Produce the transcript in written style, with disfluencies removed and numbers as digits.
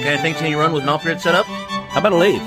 kind of things can you run with an off-grid setup? How about a lathe?